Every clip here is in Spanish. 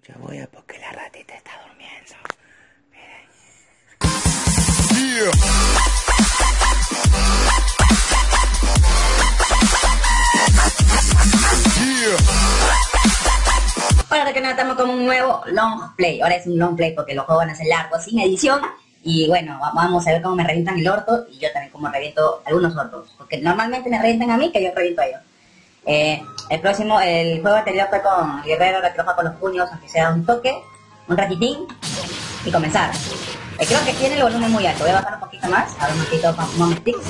Yo voy a porque la ratita está durmiendo. Miren. Ahora que nada, estamos con un nuevo long play. Ahora es un long play porque los juegos van a ser largos, sin edición. Y bueno, vamos a ver cómo me revientan el orto y yo también cómo reviento algunos ortos. Porque normalmente me revientan a mí que yo reviento a ellos. El juego anterior fue con Guerrero, que trabaja con los puños, aunque sea un toque, un ratitín y comenzar. Creo que tiene el volumen muy alto. Voy a bajar un poquito más, a ver un poquito con momenticos.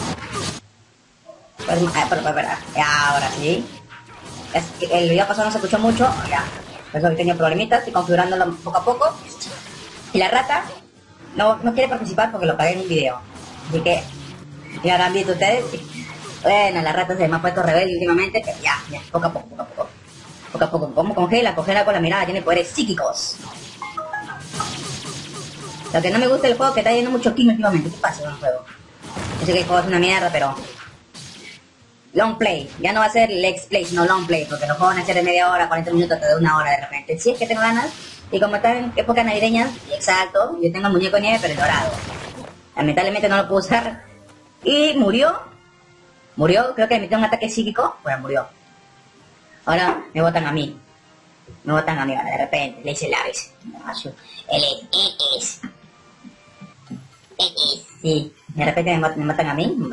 Ahora sí. El video pasado no se escuchó mucho, ya. Por eso hoy tenía problemitas, estoy configurándolo poco a poco. Y la rata no quiere participar porque lo pagué en un video. Así que ya habrán visto ustedes. Bueno, la rata se me ha puesto rebelde últimamente, pero ya, poco a poco. Poco a poco, como congela con la mirada, tiene poderes psíquicos. Lo que no me gusta del juego es que está yendo mucho king últimamente. ¿Qué pasa con el juego? Yo sé que el juego es una mierda, pero... Long play, ya no va a ser let's play, sino long play, porque los juegos van a ser de media hora, 40 minutos, hasta de una hora de repente. Si es que tengo ganas, y como está en época navideña, exacto, yo tengo el muñeco de nieve, pero el dorado. Lamentablemente no lo puedo usar. Y murió, creo que me metió un ataque psíquico, bueno, murió. Ahora me botan a mí, de repente, le hice el aves. Él es, sí, de repente me matan a mí,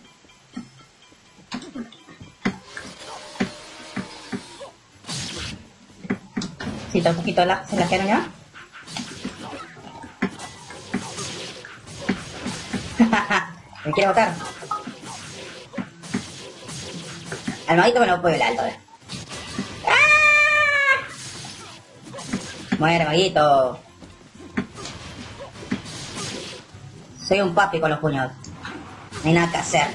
Sí, está un poquito se la quiero ya. Me quiere botar. Al maguito me lo puedo el alto. ¡Ah! Muere, maguito. Soy un papi con los puños. No hay nada que hacer.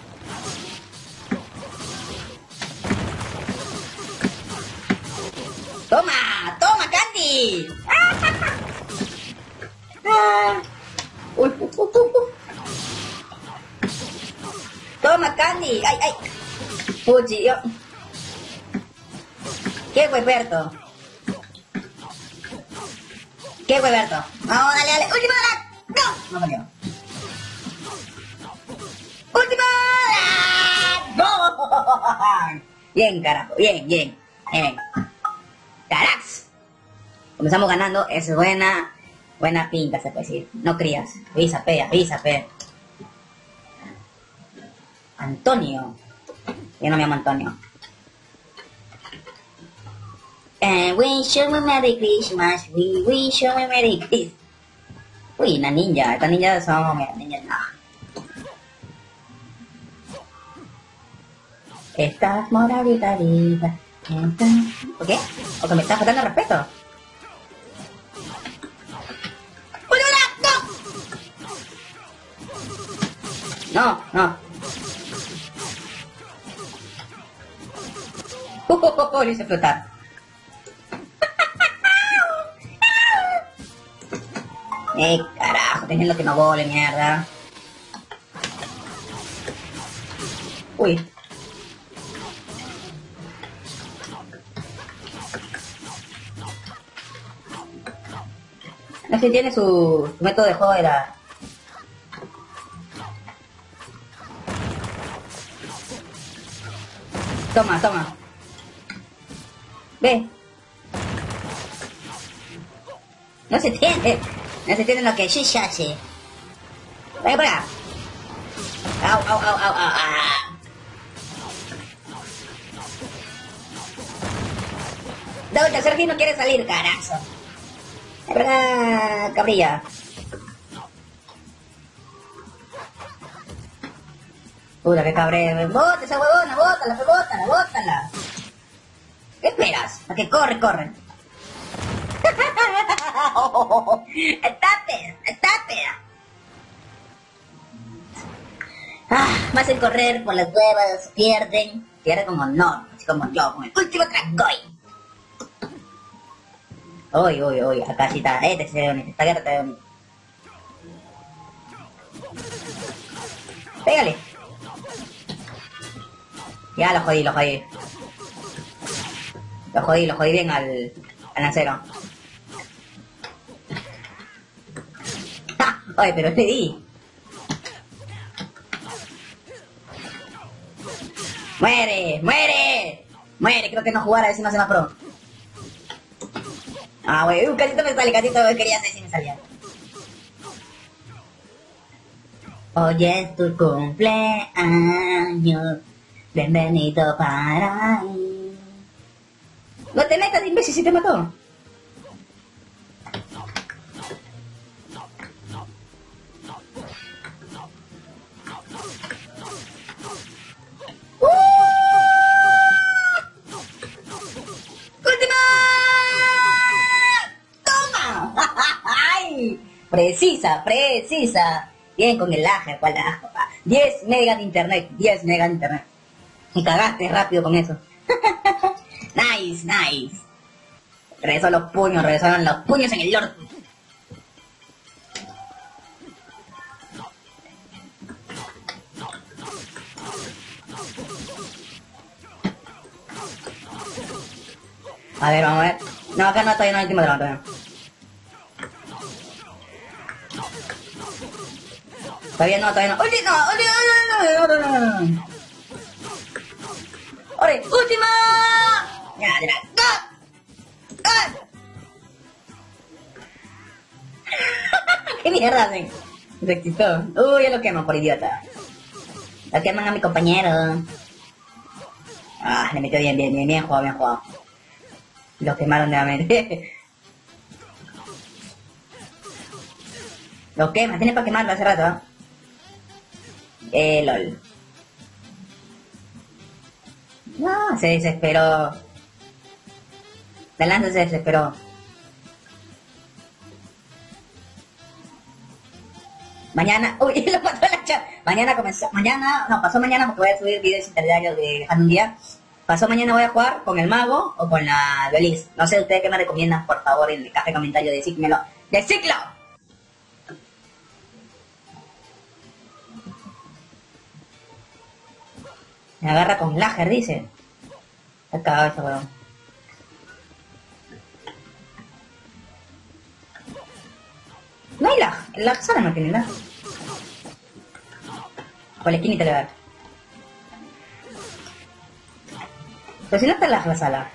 ¡Toma, Candy! ¡Ah! ¡Toma, Candy! ¡Ay! Puchi, yo... ¿Qué, Hueberto? Vamos, dale. ¡Última hora! ¡No! No salió. ¡Última hora! ¡No! Bien, carajo. Bien. ¡Carax! Comenzamos ganando, es buena pinta, se puede decir. No crías. Avisa, pe. Antonio. Yo no me llamo Antonio. Wish you a Merry Christmas. We wish you a Merry Christmas. Uy, una ninja. Estas ninjas son ninjas, no. Estás moradita vida. ¿Por qué? Porque me está faltando respeto. No. Lo hice flotar. Carajo, teniendo que no vole, mierda. Uy. No sé si tiene su método de juego de la... Toma. Ve. No se tiene lo que Shisha hace. Vaya para acá. Au. El tercer fin no quiere salir, carazo. Es verdad, cabrilla. Puta, qué cabrón. Bota esa huevona, bótala. ¿Qué esperas? ¿A que corre? Estate. Me hacen correr por las huevas, pierden como no, así como yo, con el último trangoy. Uy, acá sí está, esta guerra está bonita. Pégale. Ya lo jodí. Lo jodí bien al lancero. Oye, pero le di. ¡Muere! ¡Muere! ¡Muere! Creo que no jugar a ver si no se me pro. Ah, güey, casito me sale, casito quería hacer si me salía. Hoy es tu cumpleaños, bienvenido para mí. No te metas, imbécil, si te mató. Precisa, precisa. Bien con el lag, cual lag, papá. 10 megas de internet, 10 megas de internet. Y cagaste rápido con eso. Nice, nice. Regresaron los puños en el orto. A ver, vamos a ver. No, acá no, todavía no hay último dragón, todavía. Todavía no. ¡Ulti, no! ¡Ore! ¡Última! ¡Ya, ya! ¡Ah! ¿Qué mierda hacen? Se excitó. Ya lo queman por idiota. Lo queman a mi compañero. Ah, le metió bien jugado. Lo quemaron nuevamente. Lo queman, tiene para quemarlo hace rato, lol. No, se desesperó. La lanza se desesperó. Mañana, uy, lo mató la chat. Pasó mañana porque voy a subir videos interdiarios de un día. Pasó mañana voy a jugar con el mago o con la Duelist. No sé ustedes qué me recomiendan, por favor, en el caja de comentarios, decídmelo. ¡Decídlo! Me agarra con lager, dice. Está cagado ese weón. No hay lag. La sala no tiene lag. O la esquinita le va a dar. Pero si no está lag la sala.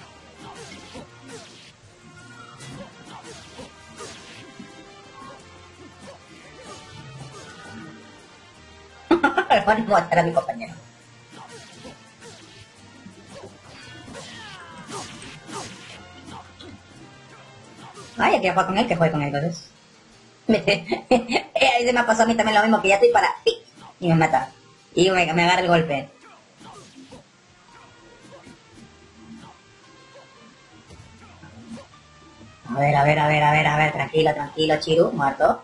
Van a matar a mi compañero. Ay, que juega con él, entonces. Ahí se me pasó a mí también lo mismo, que ya estoy para... Y me mata. Y me agarra el golpe. A ver, tranquilo, Chiru, muerto.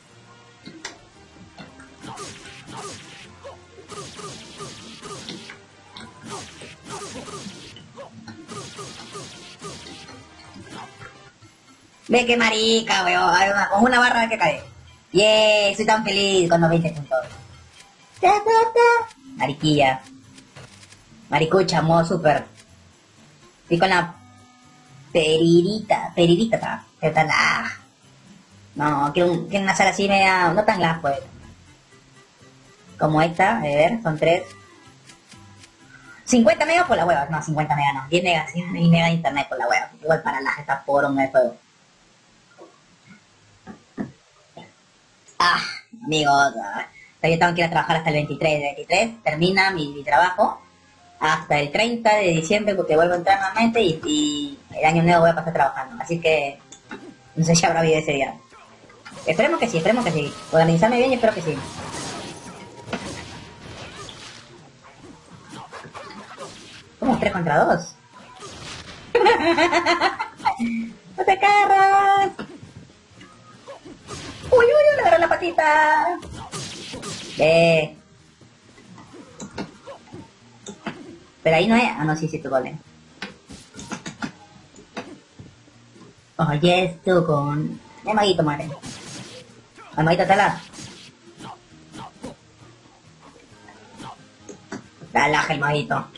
Ve qué marica, weón. Con una barra que cae. Yeah, soy tan feliz con los 20 puntos. Mariquilla. Maricucha, modo super. Y con la peririta, ¿qué tal? No, quiero una sala así media, no tan larga, pues. Como esta, a ver, son 3. 50 megas por la hueva, no, 50 megas no, 10 megas, 10 megas de internet por la hueva. Igual para las está poronga de juego. Amigos, yo tengo que ir a trabajar hasta el 23 termina mi trabajo, hasta el 30 de diciembre porque vuelvo a entrar nuevamente y el año nuevo voy a pasar trabajando, así que no sé si habrá video ese día. Esperemos que sí, organizarme bien y espero que sí. ¿Cómo 3 contra 2? ¡No te carras! ¡Uy, le agarré la patita! Pero ahí no es... Ah, no, sí, tu golem. Oye, esto con... El maguito, madre. El maguito está la... Relaja el maguito.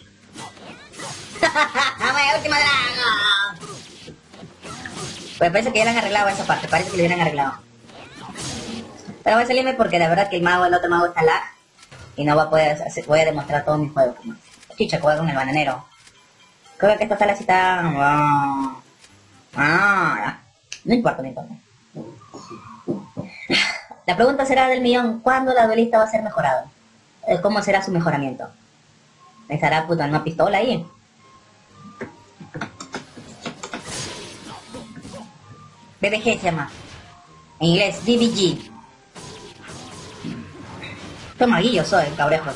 ¡Última draga! Pues parece que ya le han arreglado esa parte. Parece que le hubieran arreglado. Pero voy a salirme porque la verdad que el otro mago está lag. Y no va a poder hacer, voy a demostrar todo mi juego. Chicha, juego con el bananero. Creo que esta sala sí está... no importa, no importa. La pregunta será del millón, ¿cuándo la duelista va a ser mejorado? ¿Cómo será su mejoramiento? ¿Estará puta en una pistola ahí? BBG se llama. En inglés, BBG. Tomaguillo soy, cabrejo.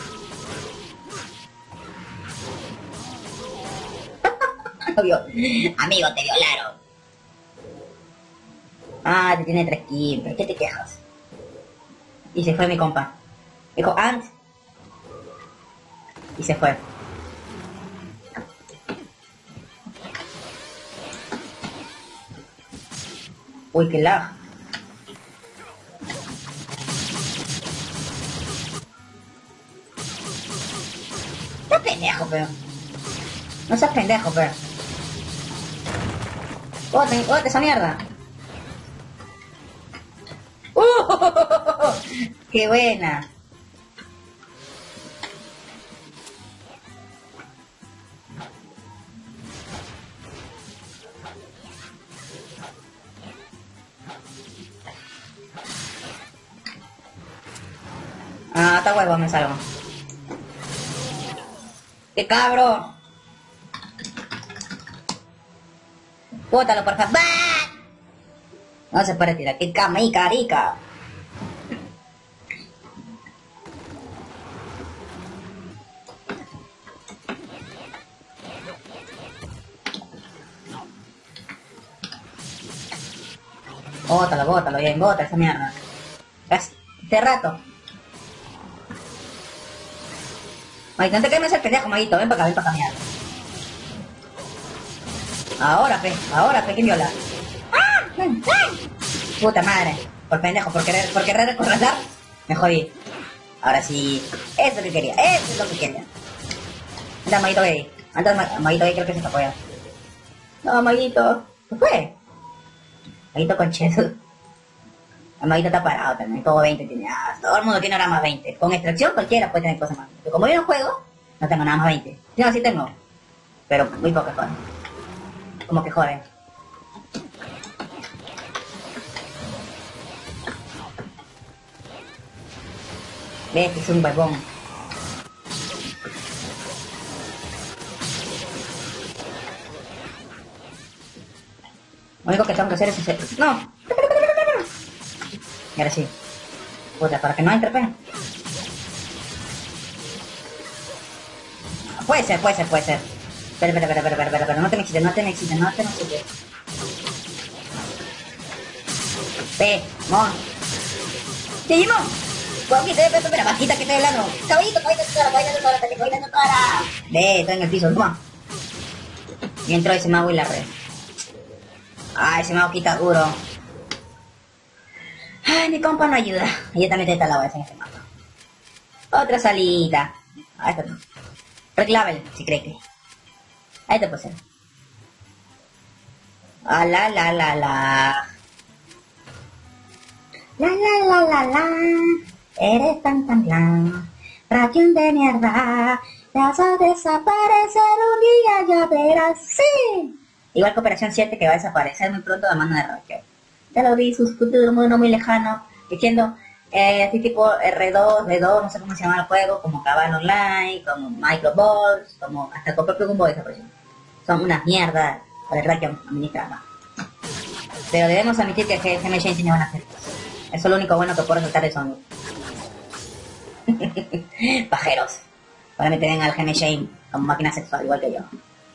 Amigo, te violaron. Ah, te tiene 3 kills. ¿Qué te quejas? Y se fue mi compa. Dijo, Ant. Y se fue. Uy, qué lag. No seas pendejo, pero. No seas pendejo, pero. ¡Bótate esa mierda! ¡Qué buena! Ah, está huevo, me salgo. ¡Qué cabro! Bótalo, por favor. No se puede tirar. ¡Qué camica, rica! Bótalo, bien, bota esa mierda. Este rato. Maguito, no te quemes el pendejo, Maguito. Ven para acá, mierda. Ahora, pe, ¿quién viola? ¡Ah! Puta madre. Por pendejo, por querer recorrer, me jodí. Ahora sí. Eso es lo que quería, eso es lo que quería. Anda, Maguito gay. Anda, Maguito gay creo que se escapó ya. No, Maguito. ¿Qué fue? Maguito concheso. El Maguito está parado también, todo 20 tiene. Todo el mundo tiene ahora más 20. Con extracción cualquiera puede tener cosas más. Pero como yo no juego, no tengo nada más 20. No, sí tengo. Pero muy pocas cosas. Como que joden. Ve, este es un huevón. Lo único que tengo que hacer es hacer... ¡No! Y ahora sí. Puta, para que no entre, pues. Puede ser. Espera, no te me excites. Mon. Digimon. Espera, vaquita que está helando. Caballito, no para. Ve, está en el piso, toma. Y entró ese mago y la red. Ah, ese mago quita duro. Ay, mi compa no ayuda. Ella también está la en este mapa. Otra salida. Ah, esto no. Red Level, si cree que. Ahí te puse. Ah, la. La. Eres tan plan. Ración de mierda. Te vas a desaparecer un día, ya verás. Sí. Igual que Operación 7 que va a desaparecer muy pronto de mano de Ración. Ya lo vi, su futuro no muy lejano, diciendo, así tipo R2, no sé cómo se llama el juego, como Cabal Online, como Microballs, como hasta el propio Gumbo desapareció. Son unas mierdas, la verdad que administran. Pero debemos admitir que GM Shane tiene buenas películas. Eso es lo único bueno que puedo resaltar de Sonic. Pajeros. Probablemente ven al GM Shane como máquina sexual, igual que yo.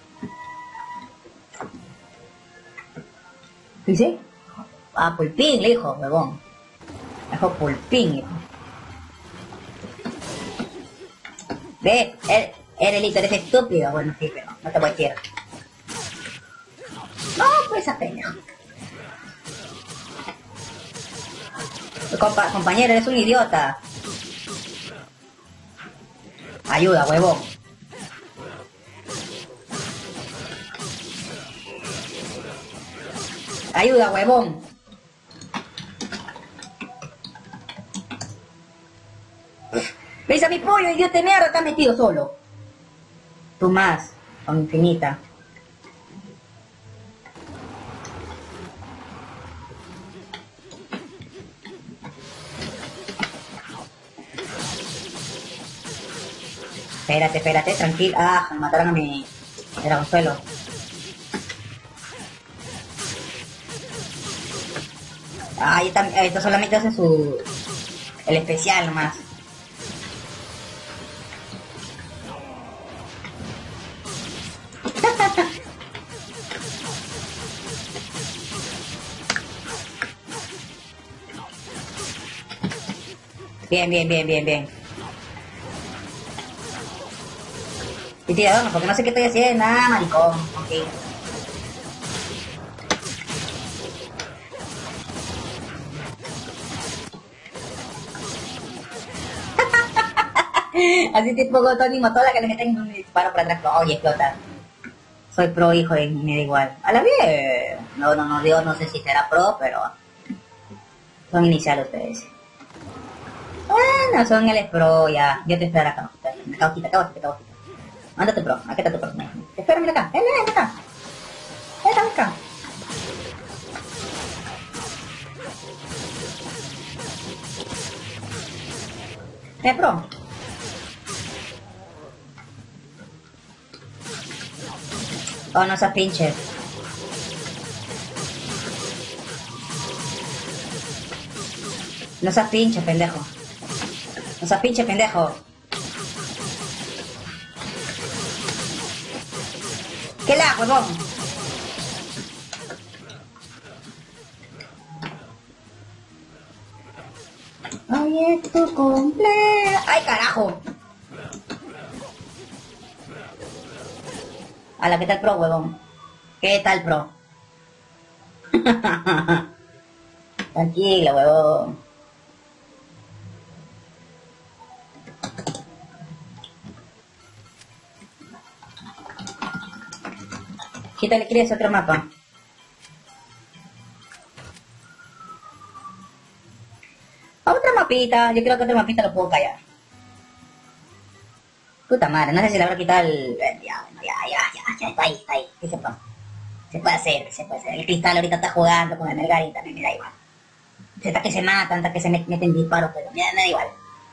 ¿Sí? Ah, pulpín, le dijo, huevón. Le dijo pulpín, hijo. Ve, eres estúpido. Bueno, sí, pero no te voy a decir. No, pues esa pendejo. Compañero, eres un idiota. Ayuda, huevón. Ayuda, huevón. ¿Ves a mi pollo, idiota de mierda? Está metido solo. Tú más, con infinita. Espérate, tranquilo. Ah, me mataron a mi dragonzuelo. Ah, esto solamente hace el especial nomás. Bien. Y tirador, porque no sé qué estoy haciendo, nada, maricón. Ok. Así tipo Tony Motola que le meten un disparo para atrás. Oye, explota. Soy pro, hijo, y me da igual. A la bien. No digo, no sé si será pro, pero son iniciales ustedes. Bueno, son el pro, ya. Yo te espero acá. Acá. Mándate pro, aquí está tu pro. Te espero, mira acá. Ven acá. Ven acá. Pro. Oh, no seas pinche. No seas pinche, pendejo. No seas pinche, pendejo. ¿Qué la, huevón? Hoy es tu cumpleaños. ¡Ay, carajo! A la que tal pro, huevón. ¿Qué tal pro? Tranquilo, huevón. Quítale, ¿quieres otro mapa? Otra mapita. Yo creo que otra mapita lo puedo callar. Puta madre, no sé si le habrá quitado el... Ya, está ahí. ¿Qué se pasa? Se puede hacer. El cristal ahorita está jugando con el Melgarin también, me da igual. Hasta que se matan, hasta que se meten disparos, pero me da igual.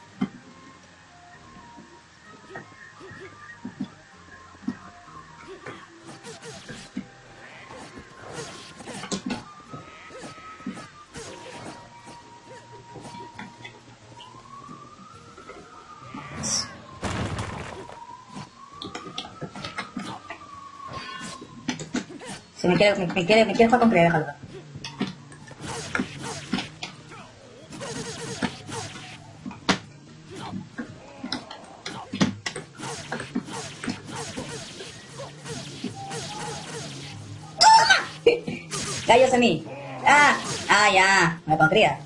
Si me quiere jugar con Crea, déjalo. Gallos a mí. Ya, me pondría.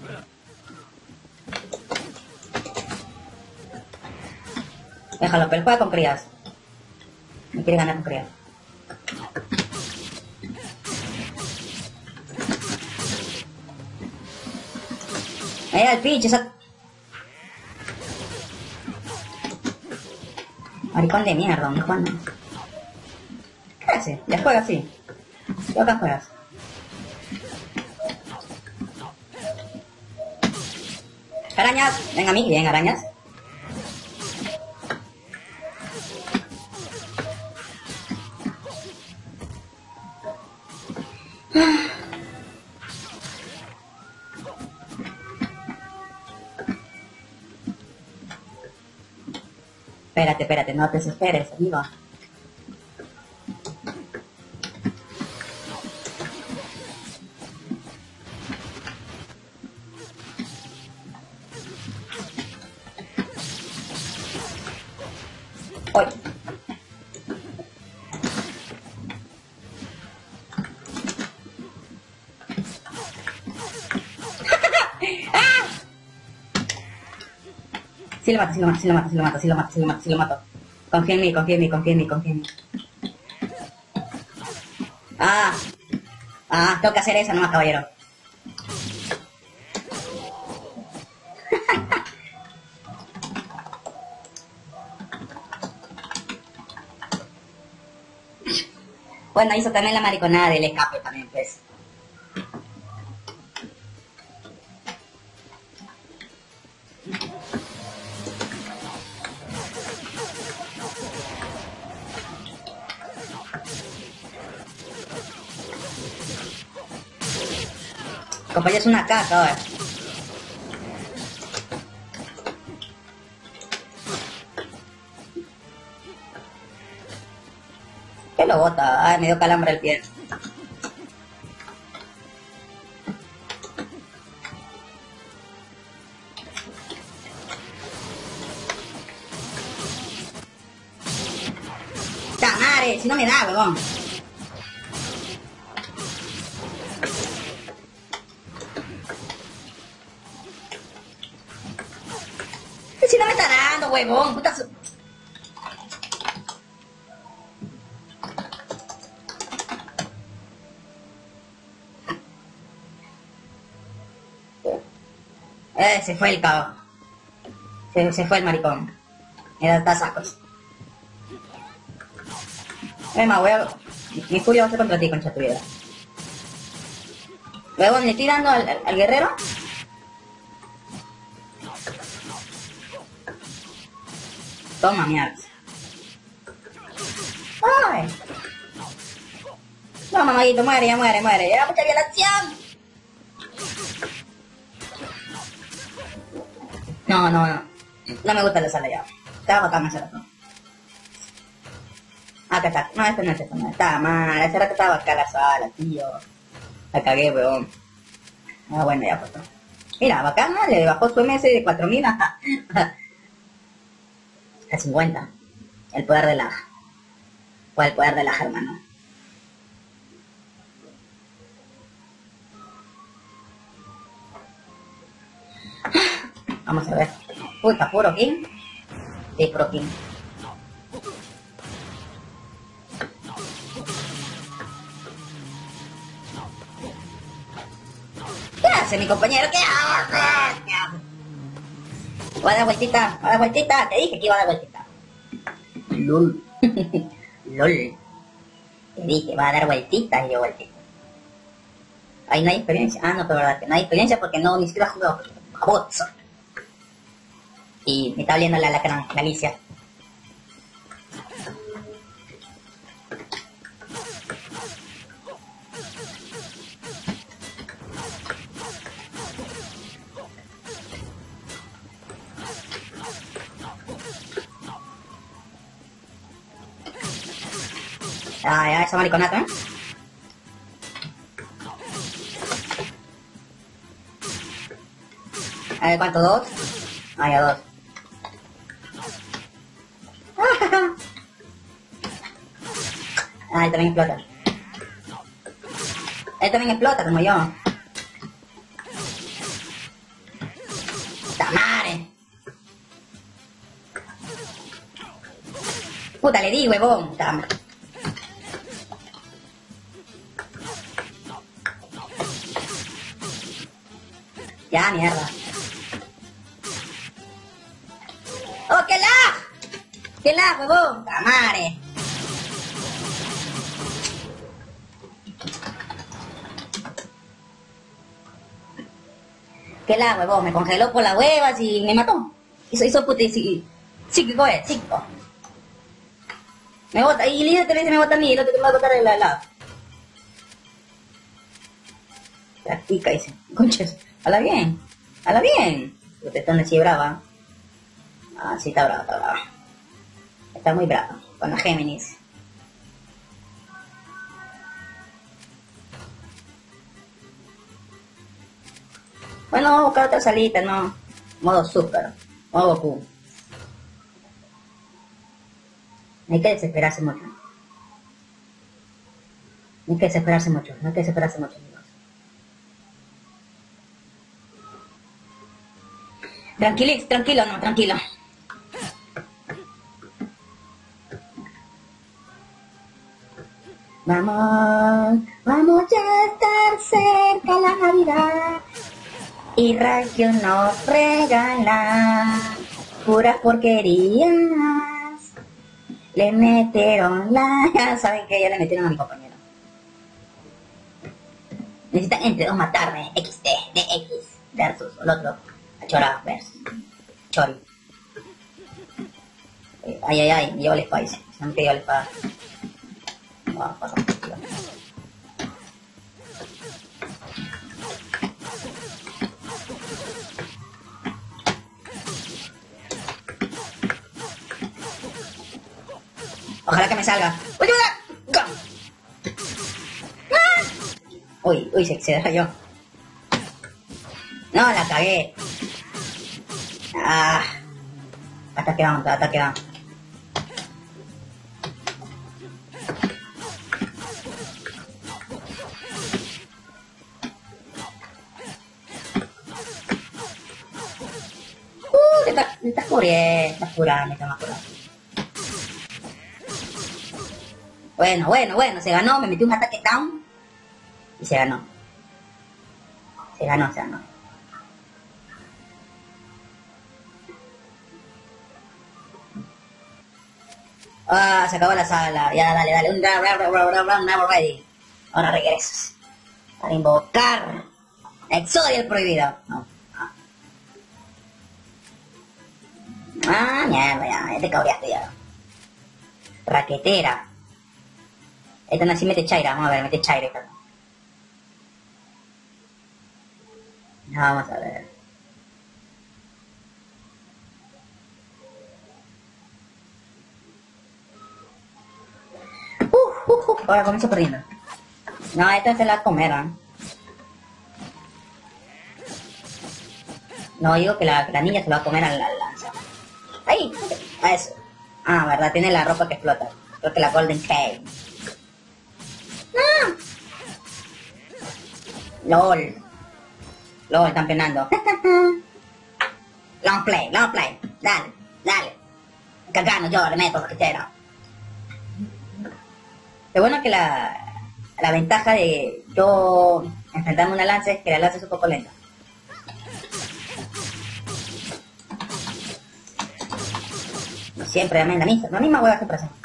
Déjalo, pero juega con crías. Me quiere ganar con crías. Ahí el pinche, esa... Maricón de mierda, mi Juan. ¿Qué hace? Ya juega así. ¿Qué acá juegas? Arañas, ven a mí, bien, arañas. Espérate, no te desesperes, amigo. Hoy. Sí lo mato. Confía en mí. Tengo que hacer eso nomás, caballero. Bueno, hizo también la mariconada del escape también, pues. Compañero, es una caca ahora. ¿Qué lo bota? Ay, me dio calambre el pie. ¡Tamare! Si no me da, huevón. Si no me está dando, huevón. Puta su... se fue el cabrón. Se fue el maricón. Me da tasacos. Emma, voy a... Mi furia va a ser contra ti, concha tu vida. Luego le estoy dando al guerrero. Toma, mierda. ¡Ay! No, mamadito, muere, ya muere, muere. ¡Ya, mucha violación! No, no, no. No me gusta la sala ya. Estaba bacán hacer esto. Acá está. No, esto no es esto, no. Estaba mal. Hace rato estaba acá la sala, tío. La cagué, weón. Ah, bueno, ya pues. Mira, bacán, ¿no? Le bajó su MS de 4000 a 50. El poder de la... O el poder de la hermano. Vamos a ver. Puta, puro king. Sí, puro king. ¿Qué hace mi compañero? ¿Qué hace? Voy a dar vueltita, voy a dar vueltita. Te dije que iba a dar vueltita. LOL. LOL. Te dije, va a dar vueltitas y yo vueltita. Ahí no hay experiencia. Ah, no, pero verdad que no hay experiencia porque no ni siquiera he jugado a bots. Y me está oliendo la alacrán, la Alicia. Ah, ya, esa mariconata, ¿eh? A ver, ¿cuánto? ¿2? Ah, ya, 2. Ah, él también explota. Él también explota, como yo. ¡Tamare! Puta, le di, huevón. Tamare. Ya, mierda. ¡Oh, qué lag! ¡Qué lag, huevón! ¡Tamare! ¿Qué lag, huevón? Me congeló por las huevas y me mató. Hizo puta y psíquico es, psíquico. Me bota, y el líder te dice me bota a mí, el otro te va a botar el lado. Practica, dice. Conches, habla bien. Habla bien. Los tetones así brava. Ah, sí, está brava, está brava. Está muy brava. Con la Géminis. Bueno, vamos a buscar otra salita, ¿no? Modo super. Modo Goku. No hay que desesperarse mucho. No hay que desesperarse mucho. No hay que desesperarse mucho, amigos. Tranquilo, no, tranquilo. Vamos ya a estar cerca la Navidad. Y Rayo nos regala puras porquerías. Le metieron la... ¿Saben qué? Ya le metieron a mi compañero. Necesitan entre dos matarme. XD, DX versus el otro. Chora versus Chori. Ay, ay, ay, me llevo la espada. No me llevo la espada. No, pasa. Ojalá que me salga. ¡Ayuda! Uy, se rayó. No, la cagué. Ah. Ataque down. Me estás cubriendo, me estás curando. Bueno, se ganó, me metí un ataque down y se ganó. Se ganó. Ah, se acabó la sala. Ya, dale. Un round, never ready. Ahora regreso. Para invocar Exodia el prohibido. No. Mierda, ya te cabreaste ya. Raquetera. Esta no, así mete Chaira, vamos a ver, mete Chaira esta. Vamos a ver. Ahora comienzo perdiendo. No, esta se la va a comer, ¿eh? No, digo que la niña se la va a comer a la lanza. ¡Ahí! A eso. Ah, verdad, tiene la ropa que explota. Creo que la Golden Cave. ¡No! LOL, están penando. Long play. Dale. Cagano, yo le meto raquetero. Lo bueno que la ventaja de yo enfrentarme a una lanza es que la lanza es un poco lenta. Siempre, la misma hueá siempre hacen.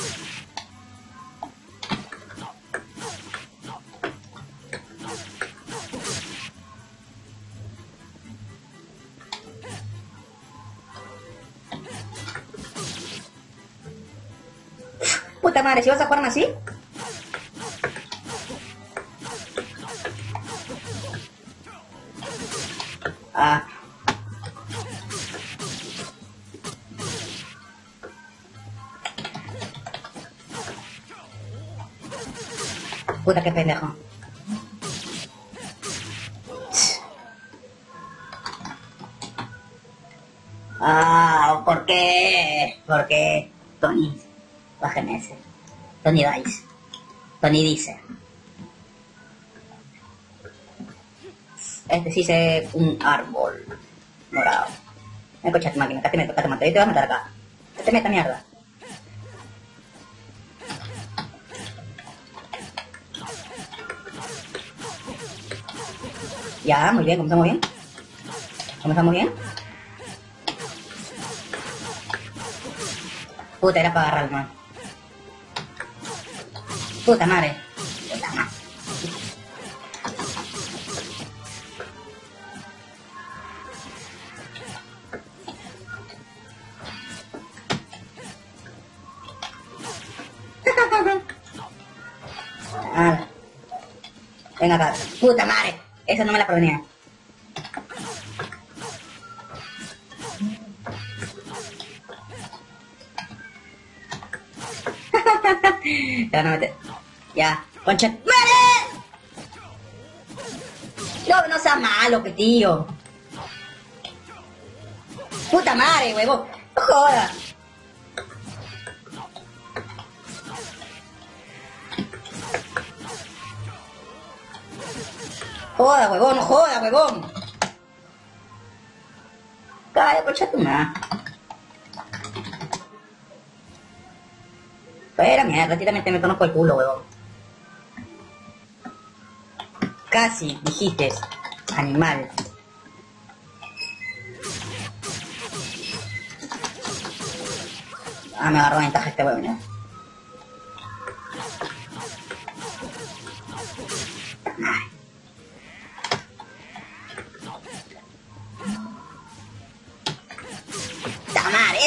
Puta madre, si vas a jugarme así. Ah. Puta, qué pendejo. Ah, ¿por qué? Porque Tony, bájeme ese. Tony dice. Este sí se un árbol morado. Me cocha tu máquina, acá te meto. Yo te voy a matar acá. Que te meta mierda. Ya, muy bien, comenzamos bien. Puta, era para agarrar, man. Puta madre. Ah. Venga acá. Puta madre. Esa no me la provenía. Ya no mete. Ya. Concha. ¡Madre! No seas malo, que tío. Puta madre, huevo. No joda. Joda, huevón. Calla, concha tu madre. Espera, mierda, tírame, me conozco el culo, huevón. Casi, dijiste, animal. Ah, me agarró ventaja este huevón, ¿eh?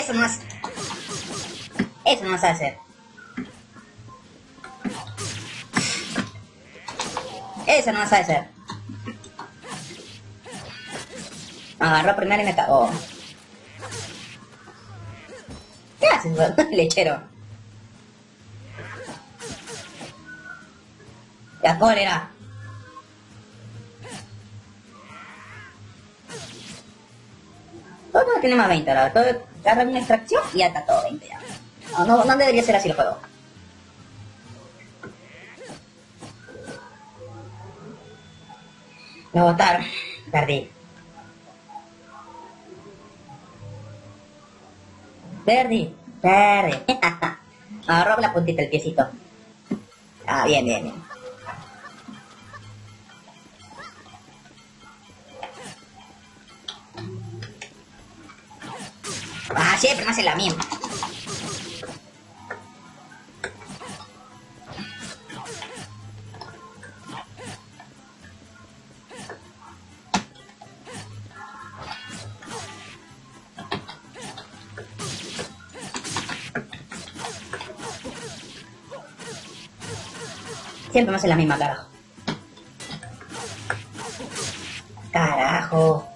Eso no es... Eso no sabe hacer. Eso no sabe hacer. Agarró primero y me cagó. ¿Qué haces, lechero? La cólera. Todo no tiene más 20 ahora. Todo agarra una extracción y ya está todo 20 ya. No debería ser así el juego. Me botaron. Perdí. Perdí. Agarró la puntita el piecito. Ah, bien, bien, bien. Ah, siempre me hace la misma. Siempre me hace la misma, carajo. Carajo.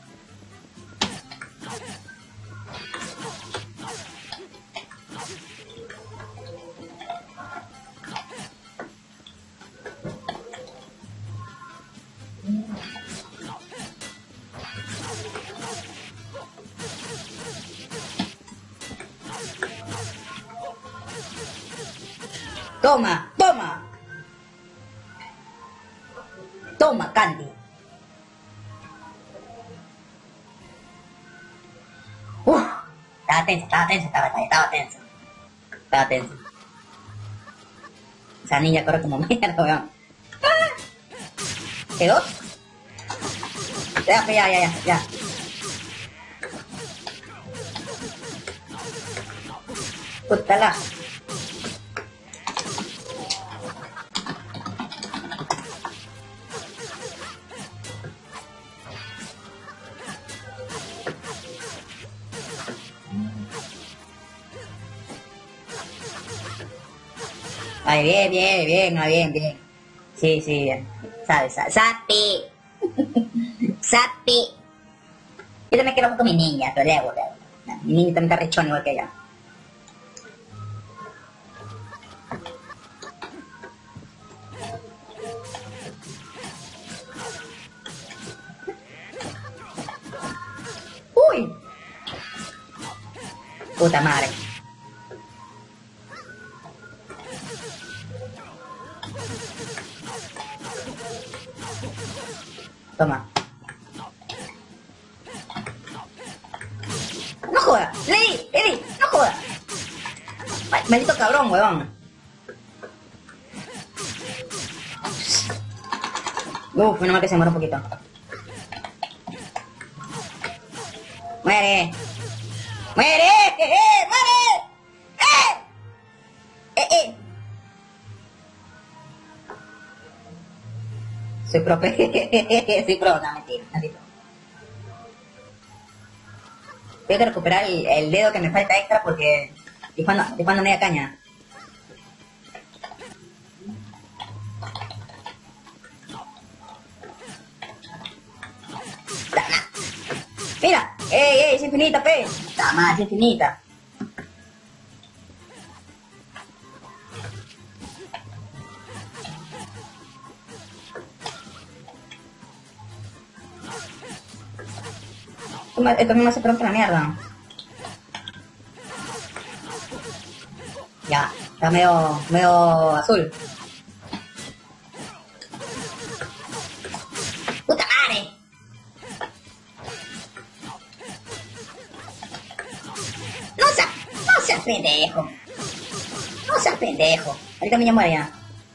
Toma, toma. Toma, Candy. Estaba tenso. Estaba tenso. Esa niña corre como mierda, weón. ¿Quedó? Ya. Putala. Ay, bien. Sí, bien. Sapi. Sapi. Yo también quiero con mi niña, pero ya, mi niña también está rechón igual que ella. Uy. Puta madre. Toma. No joda. Lady, no joda. Ay, maldito cabrón, huevón. Uf, menos mal que se muere un poquito. ¡Muere! ¡Muere! ¡Muere! Soy pro, soy pro, no, mentira. Tengo que recuperar el dedo que me falta extra porque estoy jugando media caña. Mira, es infinita, pe. Es infinita. Esto me hace pronto la mierda. Ya, está medio azul. ¡Puta madre! No seas pendejo. No seas pendejo. Ahorita me llamo ya.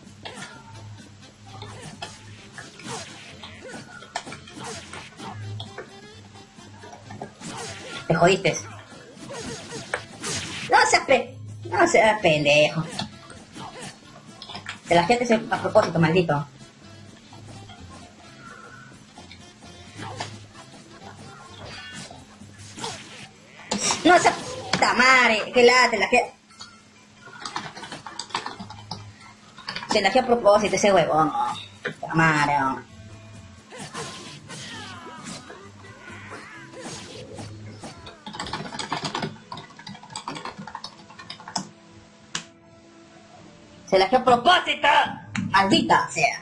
Te jodiste. No seas pendejo. Te la gente a propósito, maldito. No seas... Puta madre, que la te la que... Se la que a propósito ese huevón, no. Puta madre, no. Se la que a propósito. Maldita sea.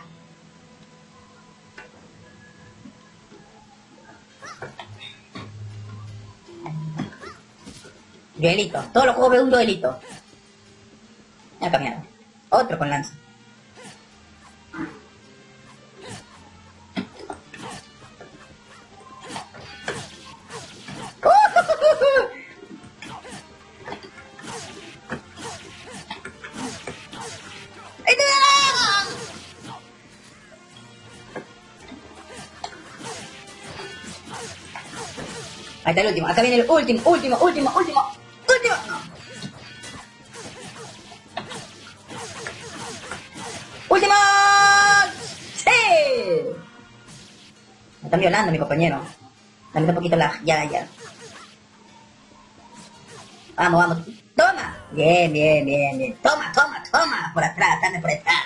Duelito. Todos los juegos veo un duelito. Ya cambiaron. Otro con lanza. Ahí está el último. Acá viene el último. No. ¡Último! ¡Sí! Me están violando, mi compañero. Dame un poquito la... Ya. Vamos. ¡Toma! Bien. Toma. Por atrás, dame por atrás.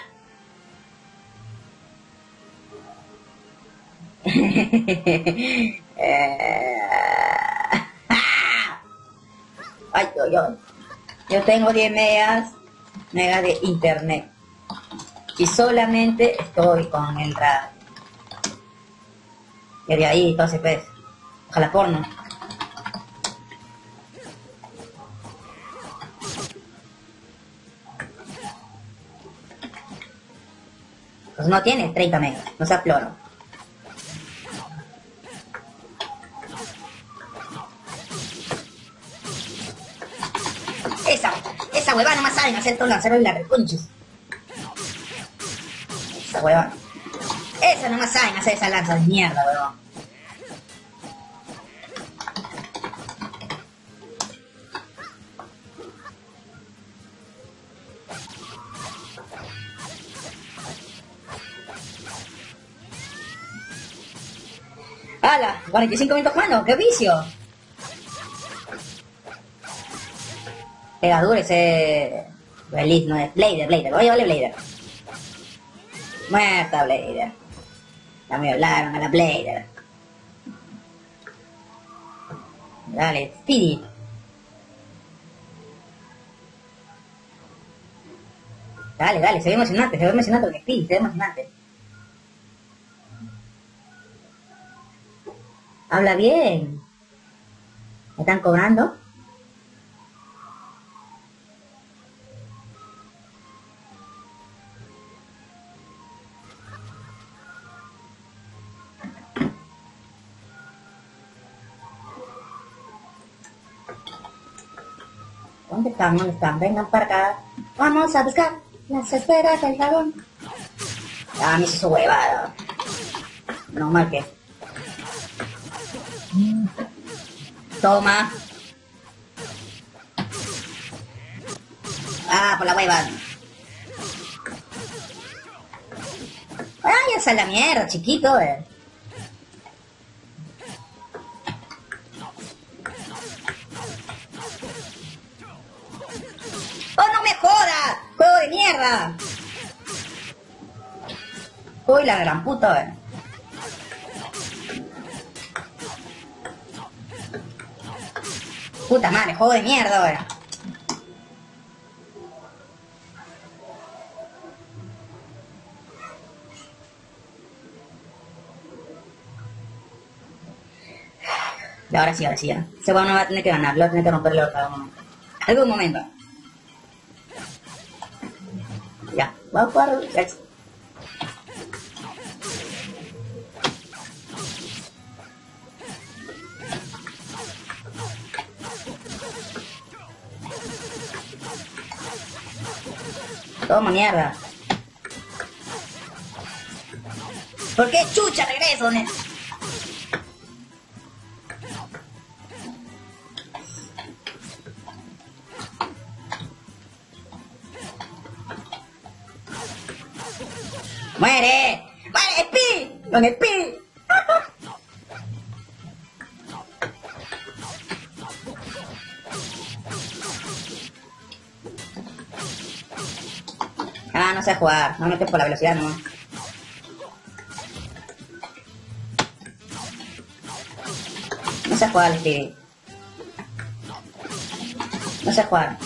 Ay. Yo tengo 10 megas de internet. Y solamente estoy con el radio. Y de ahí, entonces, pues, ojalá porno. Pues no tiene 30 megas, no sea ploro. Esa huevada no más saben hacer todo lanzarlo y la reconches. Esa huevada. Esa no más saben hacer esa lanza de mierda, huevón. ¡Hala! 45 minutos jugando, ¡qué vicio! Pega duro ese... Release, no es Blader. Oye, Blader. Muerta Blader. Ya me hablaron a la Blader. Dale, Speedy. Dale, se ve emocionante porque Speedy, se ve emocionante. Habla bien. ¿Me están cobrando? ¿Dónde están? Vengan para acá. Vamos a buscar las esferas del dragón. Ah, me hizo su huevada. No mal que. Toma. Ah, por la hueva. Ay, esa es la mierda, chiquito, ¡Oh, no me jodas! ¡Juego de mierda! Uy, la gran puta, Puta madre, juego de mierda, Y ahora sí, ya. Ese weón no va a tener que ganar, lo va a tener que romperle en algún momento. Algún momento. Ya, va a jugar. Toma mierda. ¿Por qué chucha regreso? ¡Muere! ¡Muere, Speed! ¡Con Speed! no sé jugar. No me meto por la velocidad nomás. No sé jugar, Stevie. No sé jugar.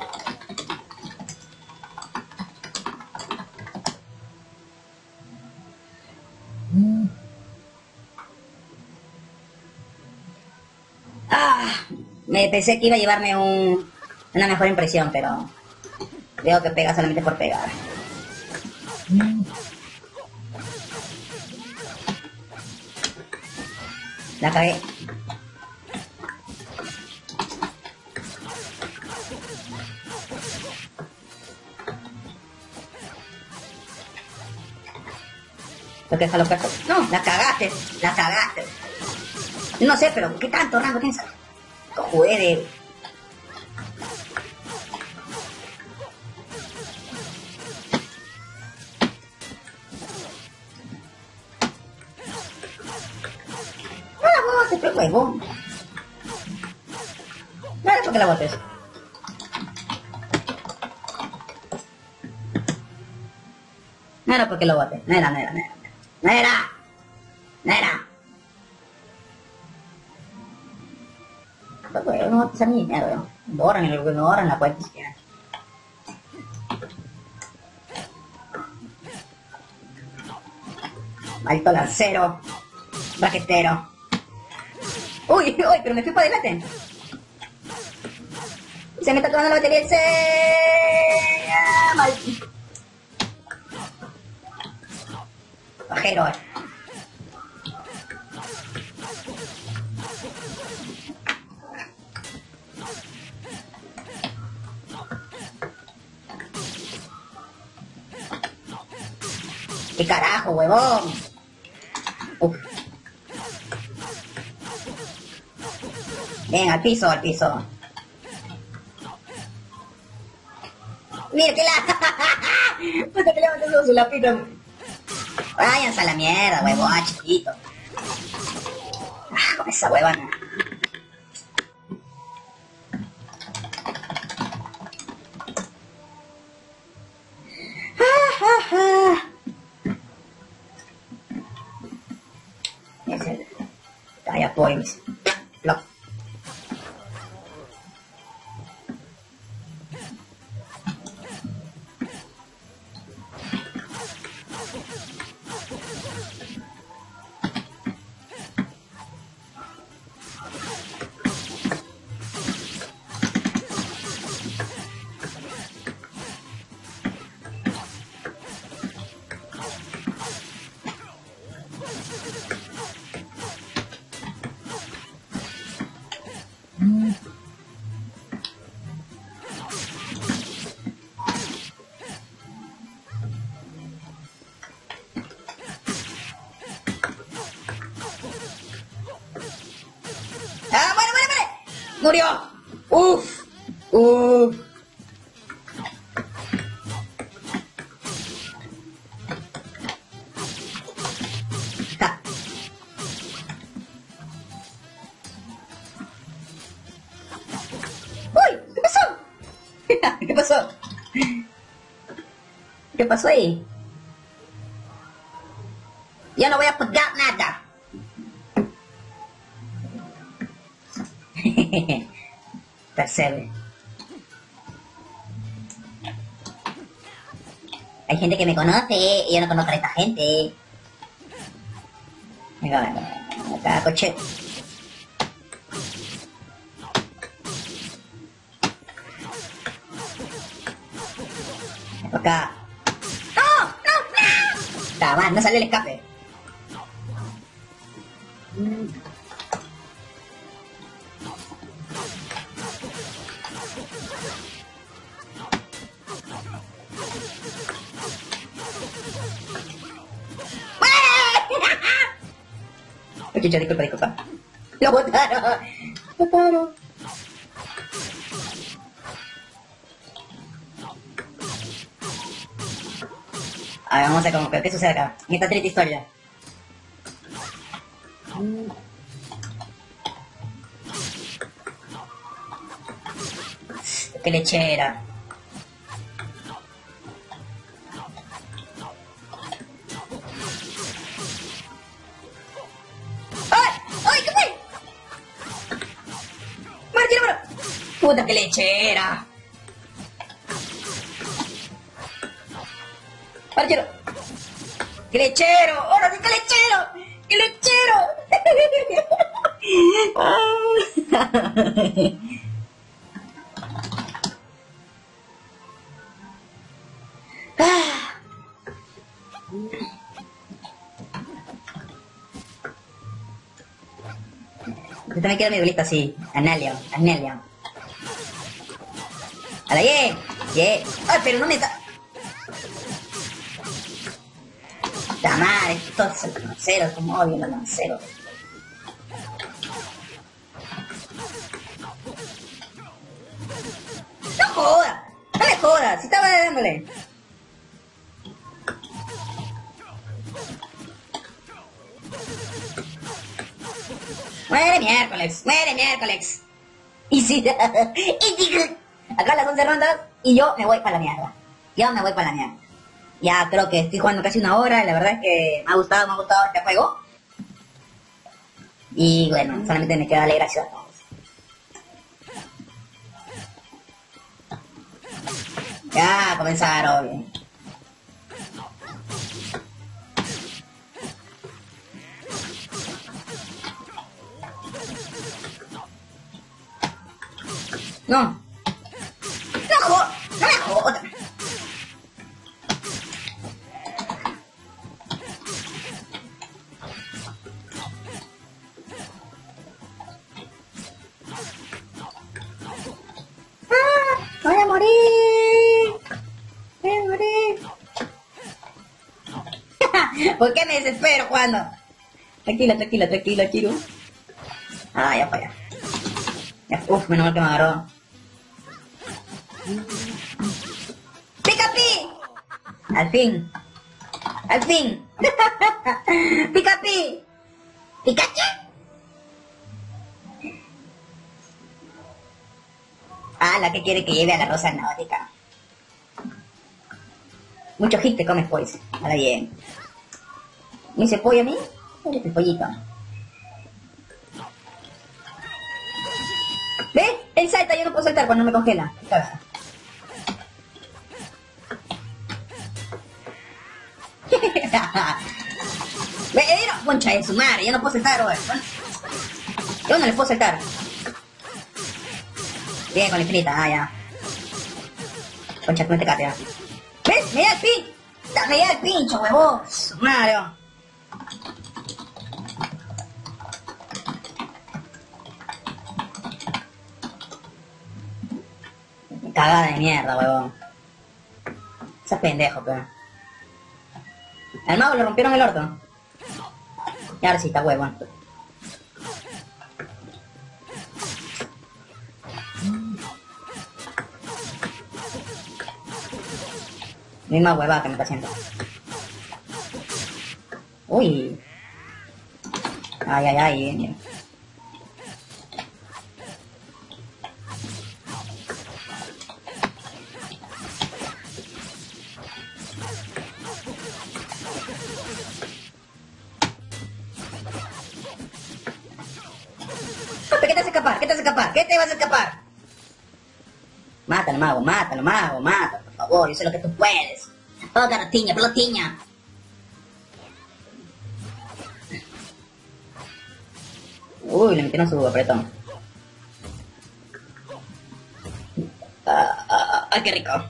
Me pensé que iba a llevarme una mejor impresión, pero veo que pega solamente por pegar. La cagué. Lo que déjalo caso. No, la cagaste, la cagaste. No sé, pero ¿qué tanto rango tienes? Jugué de... No la botes, pero huevón. No era porque la botes. No era porque lo botes. No era. Pero no botes a mi dinero, borran la cuenta si quieren. Maldito lancero. Raquetero. Uy, pero me fui para adelante. Se me está acabando la batería el maldito. Pajero. ¿Qué carajo, huevón? Uf. Ven, al piso. Mira que la... Puta que le mató su lapito. Váyanse a la mierda, huevón, chiquito. Con esa huevona. Es el Talla Points. Block. Murió. Uf. Ja. Uy, ¿qué pasó? ¿Qué pasó? ¿Qué pasó ahí? Ya no voy a poder nada. Percebe. Hay gente que me conoce y yo no conozco a esta gente. Venga, acá, coche. Acá. ¡No! Está mal, no sale el escape. Chucha, disculpa. Lo botaron. A ver, vamos a ver qué sucede acá. En esta triste historia. Qué lechera. Puta, que lechera. Parchero. ¡Qué lechero! ¡Ahora sí, qué lechero! ¡Qué lechero! Yo también quiero mi duelista así. Anelion. ¡A la ye! ¡Ye! ¡Ay, pero no me está! ¡La madre! Estos lanceros, como odio los lanceros. ¡No jodas! ¡No me jodas! Si estaba dándole. ¡Muere miércoles! Y sí, acá las 11 rondas y yo me voy para la mierda. Ya creo que estoy jugando casi una hora y la verdad es que me ha gustado este juego. Y bueno, solamente me queda darle gracias a todos. Ya comenzaron. No me jodas. Voy a morir. ¿Por qué me desespero jugando? Tranquilo, Chiru. Ah, ya fue. Uf, menos mal que me agarró. ¡Picapi! Al fin. ¡Picapi! ¿Pikachu? Ah, la que quiere que lleve a la rosa náutica. Mucho hit te comes, pues. Ahora bien. ¿Me hice pollo a mí? Eres el pollito. ¿Ves? Él salta, yo no puedo saltar cuando me congela. Cagada. ¿Ves? Concha de su madre, yo no puedo saltar, güey. Yo no les puedo saltar. Bien, con la infinita, ya. Concha, que no te catea. ¿Ves? Me da el pincho, huevón. Madre. Cagada de mierda, huevón. Ese pendejo, pero. Al mago le rompieron el orto. Y ahora sí está huevón. Misma huevada que me está haciendo. Uy. Ay, bien. ¿Qué te vas a escapar? Mátalo, mago, por favor, yo sé lo que tú puedes. Oh, pelotiña. Uy, le metieron su apretón. Ay, qué rico.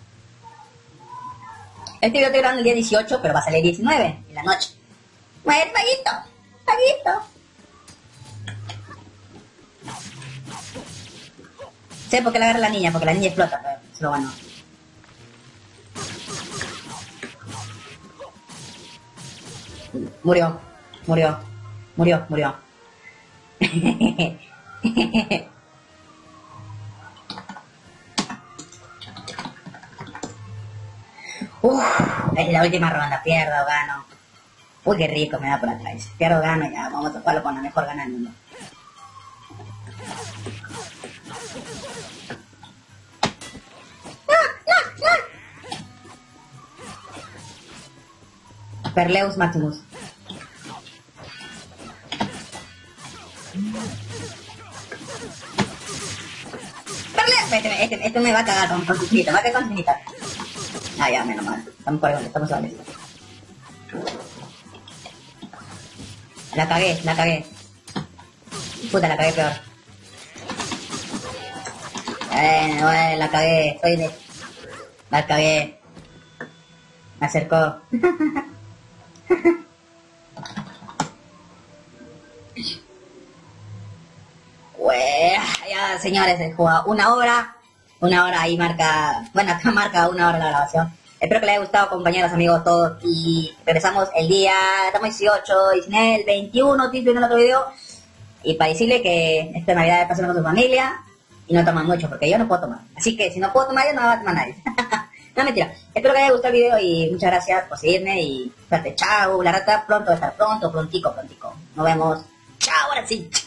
Este video estoy grabando el día 18, pero va a salir el 19, en la noche. Muere, paguito. Sé por qué la agarra la niña, porque la niña explota, pero se lo ganó. Murió. Es la última ronda, pierdo o gano. Uy, qué rico me da por atrás. Pierdo o gano, ya, vamos a tocarlo con la mejor gana del mundo. Perleus Maximus. este me va a cagar con su finita, me va a cagar con su finita. Ah, ya, menos mal. Estamos por ahí, estamos solos. La cagué. Puta, la cagué peor. Bueno, la cagué, la cagué. Me acercó. Ya, señores, he jugado una hora ahí marca, bueno, acá marca 1 hora la grabación. Espero que les haya gustado, compañeros, amigos, todos, y regresamos el día, estamos 18, 19, el 21, estoy viendo el otro video, y para decirle que esta Navidad pasen con su familia, y no toman mucho, porque yo no puedo tomar, así que si no puedo tomar yo, no va a tomar nadie. No, mentira, espero que les haya gustado el video, y muchas gracias por seguirme, y suerte, chao, la rata pronto va a estar, prontico, nos vemos, chao, ahora sí.